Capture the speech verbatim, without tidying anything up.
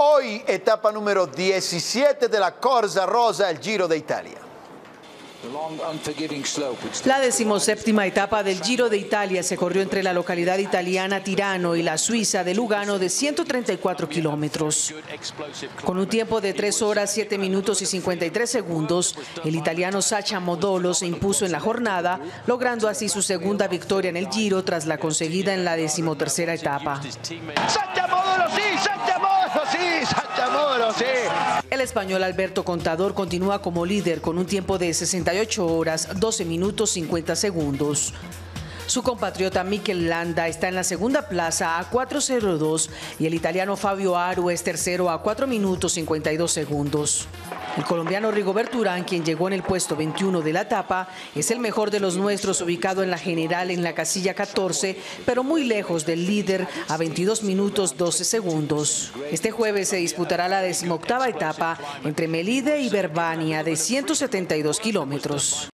Hoy, etapa número diecisiete de la Corsa Rosa, el Giro de Italia. La decimoséptima etapa del Giro de Italia se corrió entre la localidad italiana Tirano y la suiza de Lugano de ciento treinta y cuatro kilómetros. Con un tiempo de tres horas, siete minutos y cincuenta y tres segundos, el italiano Sacha Modolo se impuso en la jornada, logrando así su segunda victoria en el Giro tras la conseguida en la decimotercera etapa. ¡Sacha Modolo, sí! ¡Sacha Modolo, sí! ¡Sacha Modolo, sí! El español Alberto Contador continúa como líder con un tiempo de sesenta y ocho horas, doce minutos, cincuenta segundos. Su compatriota Mikel Landa está en la segunda plaza a cuatro cero dos y el italiano Fabio Aru es tercero a cuatro minutos, cincuenta y dos segundos. El colombiano Rigoberto Urán, quien llegó en el puesto veintiuno de la etapa, es el mejor de los nuestros, ubicado en la general en la casilla catorce, pero muy lejos del líder a veintidós minutos, doce segundos. Este jueves se disputará la decimoctava etapa entre Melide y Verbania de ciento setenta y dos kilómetros.